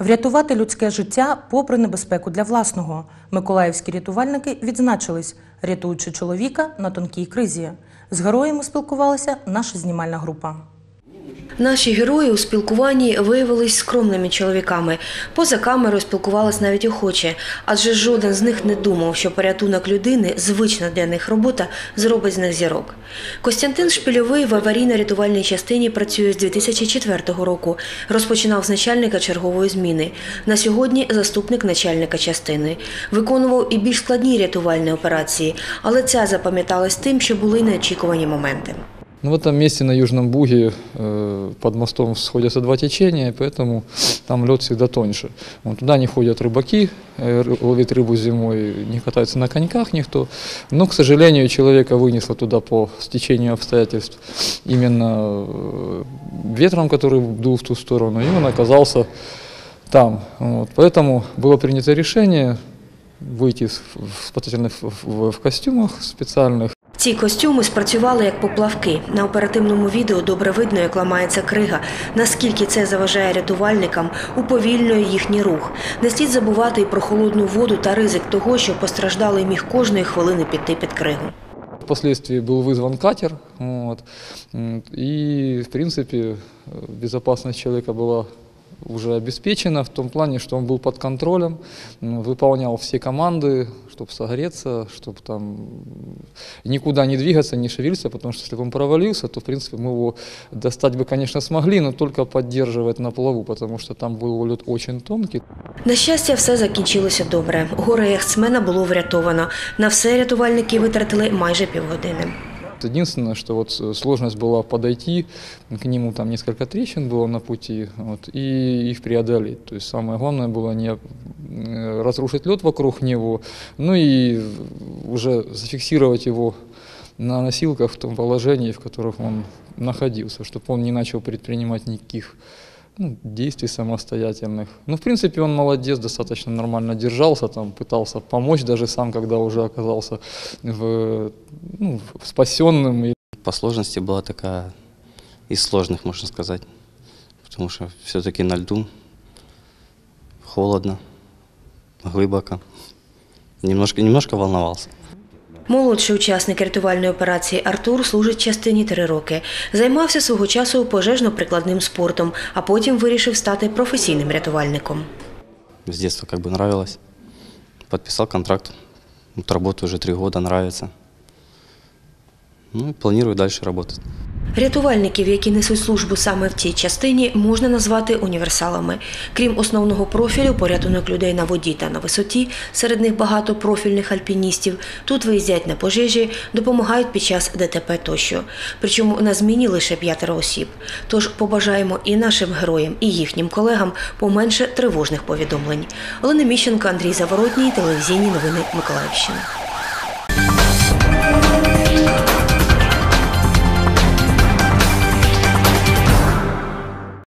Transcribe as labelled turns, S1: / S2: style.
S1: Врятувати людське життя попри небезпеку для власного. Миколаївські рятувальники відзначились, рятуючи чоловіка на тонкій кризі. З героями спілкувалася наша знімальна група.
S2: Наші герої у спілкуванні виявились скромними чоловіками. Поза камерою спілкувались навіть охоче, адже жоден з них не думав, що порятунок людини, звична для них робота, зробить з них зірок. Костянтин Шпильовий в аварійно-рятувальній частині працює з 2004 року. Розпочинав з начальника чергової зміни. На сьогодні заступник начальника частини. Виконував і більш складні рятувальні операції, але ця запам'яталась тим, що були неочікувані моменти.
S3: В этом месте на Южном Буге под мостом сходятся два течения, поэтому там лед всегда тоньше. Туда не ходят рыбаки, ловить рыбу зимой, не катаются на коньках никто. Но, к сожалению, человека вынесло туда по стечению обстоятельств именно ветром, который дул в ту сторону, и он оказался там. Поэтому было принято решение выйти в костюмах специальных.
S2: Ці костюми спрацювали як поплавки. На оперативному відео добре видно, як ламається крига. Наскільки це заважає рятувальникам, уповільнює їхній рух. Не слід забувати і про холодну воду та ризик того, що постраждалий міг кожної хвилини піти під кригу.
S3: Впоследствии был вызван катер, и, в принципе, безопасность человека была уже обеспечена в том плане, что он был под контролем, выполнял все команды, чтобы согреться, чтобы там никуда не двигаться, не шевелиться, потому что если бы он провалился, то, в принципе, мы его достать бы, конечно, смогли, но только поддерживать на плаву, потому что там был лед очень тонкий.
S2: На щастя, все закінчилося добре. Горе-яхтсмена було врятовано. На все рятувальники витратили майже півгодини.
S3: Единственное, что вот сложность была подойти к нему, там несколько трещин было на пути, и их преодолеть. То есть самое главное было не разрушить лед вокруг него, ну и уже зафиксировать его на носилках в том положении, в которых он находился, чтобы он не начал предпринимать никаких действий самостоятельных. В принципе, он молодец, достаточно нормально держался, там, пытался помочь даже сам, когда уже оказался спасенным.
S4: По сложности была такая из сложных, можно сказать, потому что все-таки на льду холодно, глубоко, немножко волновался.
S2: Молодший учасник рятувальної операції Артур служить в частині 3 роки. Займався свого часу пожежно-прикладним спортом, а потім вирішив стати професійним рятувальником.
S4: С детства нравилось. Подписал контракт. Работаю уже 3 года, нравится. Планирую дальше работать.
S2: Рятувальників, які несуть службу саме в цій частині, можна назвати універсалами. Крім основного профілю, порятунок людей на воді та на висоті, серед них багато профільних альпіністів, тут виїздять на пожежі, допомагають під час ДТП тощо. Причому на зміні лише 5 осіб. Тож побажаємо і нашим героям, і їхнім колегам поменше тривожних повідомлень. Олена Міщенко, Андрій Заворотній, телевізійні новини Миколаївщини.